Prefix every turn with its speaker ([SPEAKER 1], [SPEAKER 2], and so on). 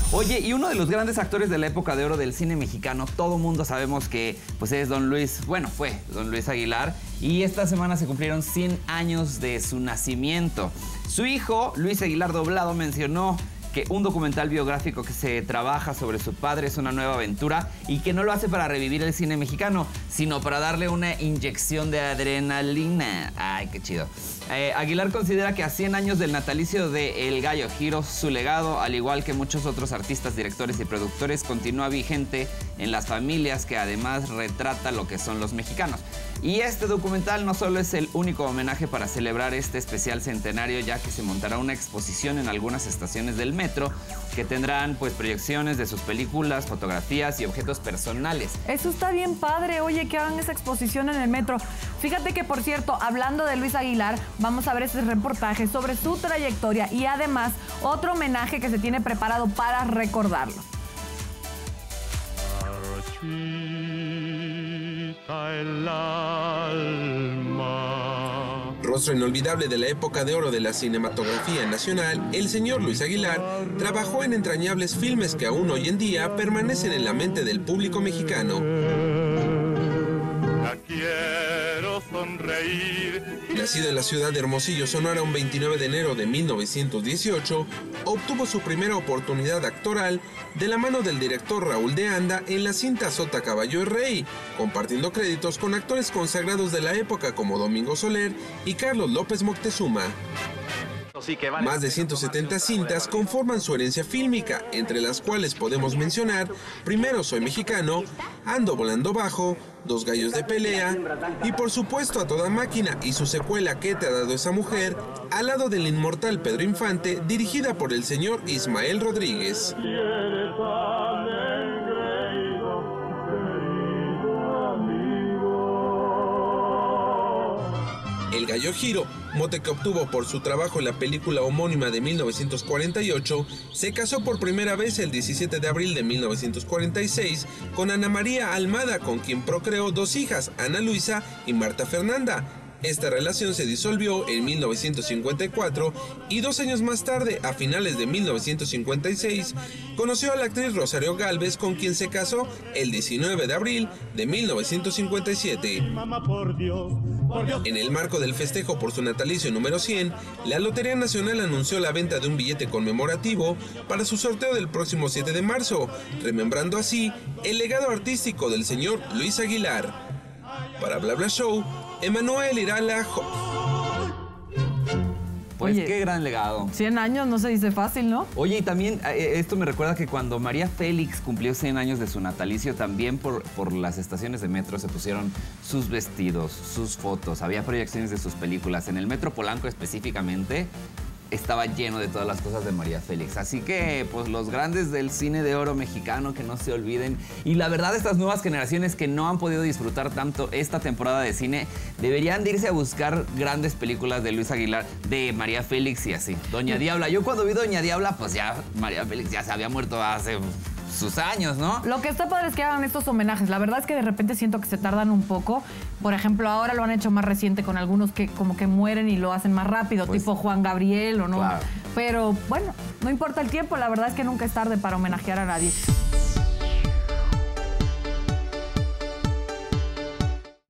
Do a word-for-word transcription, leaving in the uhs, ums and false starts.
[SPEAKER 1] Oye, y uno de los grandes actores de la época de oro del cine mexicano, todo mundo sabemos que pues es don Luis, bueno, fue don Luis Aguilar, y esta semana se cumplieron cien años de su nacimiento. Su hijo, Luis Aguilar Doblado, mencionó que un documental biográfico que se trabaja sobre su padre es una nueva aventura y que no lo hace para revivir el cine mexicano, sino para darle una inyección de adrenalina. Ay, qué chido. Eh, Aguilar considera que a cien años del natalicio de El Gallo Giro, su legado, al igual que muchos otros artistas, directores y productores, continúa vigente en las familias, que además retrata lo que son los mexicanos. Y este documental no solo es el único homenaje para celebrar este especial centenario, ya que se montará una exposición en algunas estaciones del metro que tendrán pues proyecciones de sus películas, fotografías y objetos personales.
[SPEAKER 2] Eso está bien padre, oye, que hagan esa exposición en el metro. Fíjate que, por cierto, hablando de Luis Aguilar, vamos a ver este reportaje sobre su trayectoria y además otro homenaje que se tiene preparado para recordarlo.
[SPEAKER 3] El alma.
[SPEAKER 4] Rostro inolvidable de la época de oro de la cinematografía nacional, el señor Luis Aguilar trabajó en entrañables filmes que aún hoy en día permanecen en la mente del público mexicano.
[SPEAKER 3] La quiero sonreír.
[SPEAKER 4] Nacido en la ciudad de Hermosillo, Sonora, un veintinueve de enero de mil novecientos dieciocho, obtuvo su primera oportunidad actoral de la mano del director Raúl de Anda en la cinta Sota, Caballo y Rey, compartiendo créditos con actores consagrados de la época como Domingo Soler y Carlos López Moctezuma. Más de ciento setenta cintas conforman su herencia fílmica, entre las cuales podemos mencionar Primero Soy Mexicano, Ando Volando Bajo, Dos Gallos de Pelea y por supuesto A Toda Máquina y su secuela ¿Qué te ha dado esa mujer?, al lado del inmortal Pedro Infante, dirigida por el señor Ismael Rodríguez. El Gallo Giro, mote que obtuvo por su trabajo en la película homónima de mil novecientos cuarenta y ocho, se casó por primera vez el diecisiete de abril de mil novecientos cuarenta y seis con Ana María Almada, con quien procreó dos hijas, Ana Luisa y Marta Fernanda. Esta relación se disolvió en mil novecientos cincuenta y cuatro y dos años más tarde, a finales de mil novecientos cincuenta y seis, conoció a la actriz Rosario Gálvez, con quien se casó el diecinueve de abril de mil novecientos cincuenta y siete. En el marco del festejo por su natalicio número cien, la Lotería Nacional anunció la venta de un billete conmemorativo para su sorteo del próximo siete de marzo, remembrando así el legado artístico del señor Luis Aguilar. Para Bla Bla Show, Emanuel Irala.
[SPEAKER 1] Pues
[SPEAKER 2] Oye,
[SPEAKER 1] qué gran legado.
[SPEAKER 2] cien años no se dice fácil, ¿no?
[SPEAKER 1] Oye, y también eh, esto me recuerda que cuando María Félix cumplió cien años de su natalicio, también por, por las estaciones de metro se pusieron sus vestidos, sus fotos, había proyecciones de sus películas. En el Metro Polanco específicamente estaba lleno de todas las cosas de María Félix. Así que, pues, los grandes del cine de oro mexicano, que no se olviden. Y la verdad, estas nuevas generaciones que no han podido disfrutar tanto esta temporada de cine, deberían de irse a buscar grandes películas de Luis Aguilar, de María Félix y así. Doña Diabla. Yo cuando vi Doña Diabla, pues ya María Félix ya se había muerto hace sus años, ¿no?
[SPEAKER 2] Lo que está padre es que hagan estos homenajes. La verdad es que de repente siento que se tardan un poco. Por ejemplo, ahora lo han hecho más reciente con algunos que como que mueren y lo hacen más rápido, pues, tipo Juan Gabriel o no.
[SPEAKER 1] Claro.
[SPEAKER 2] Pero bueno, no importa el tiempo, la verdad es que nunca es tarde para homenajear a nadie.